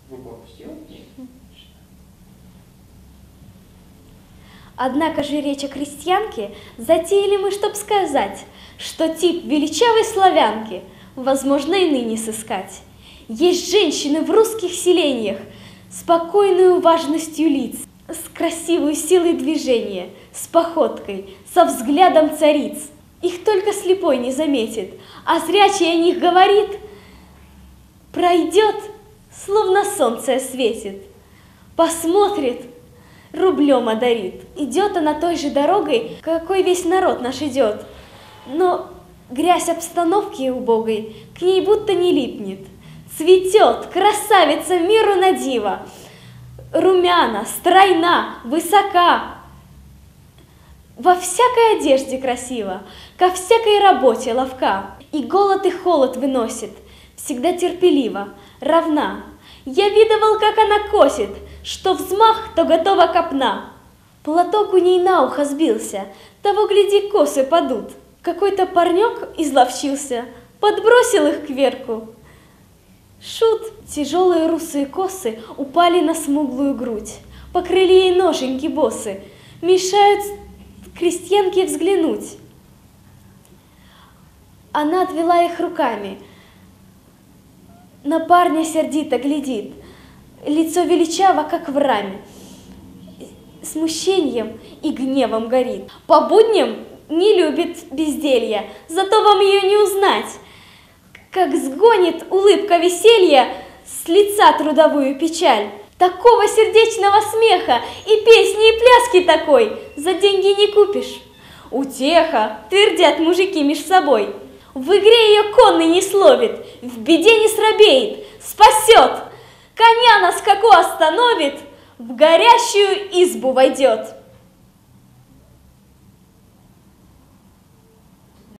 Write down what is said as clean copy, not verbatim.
Руку опустил? Однако же речь о крестьянке затеяли мы, чтоб сказать, что тип величавой славянки возможно и ныне сыскать. Есть женщины в русских селениях, спокойную важностью лиц, с красивой силой движения, с походкой, со взглядом цариц. Их только слепой не заметит, а зрячий о них говорит, пройдет, словно солнце светит, посмотрит, рублем одарит. Идет она той же дорогой, какой весь народ наш идет, но грязь обстановки убогой к ней будто не липнет. Цветет, красавица миру на диво, румяна, стройна, высока, во всякой одежде красиво, ко всякой работе ловка, и голод и холод выносит, всегда терпеливо, равна. Я видывал, как она косит, что взмах, то готова копна. Платок у ней на ухо сбился, того, гляди, косы падут. Какой-то парнек изловчился, подбросил их кверху. Шут, тяжелые русые косы упали на смуглую грудь, покрыли ей ноженьки босы, мешают крестьянке взглянуть. Она отвела их руками, на парня сердито глядит, лицо величаво, как в раме, смущением и гневом горит. По будням не любит безделья, зато вам ее не узнать, как сгонит улыбка веселья с лица трудовую печаль. Такого сердечного смеха и песни, и пляски такой за деньги не купишь. Утеха, твердят мужики меж собой. В игре ее конный не словит, в беде не срабеет, спасет, коня на скаку остановит, в горящую избу войдет.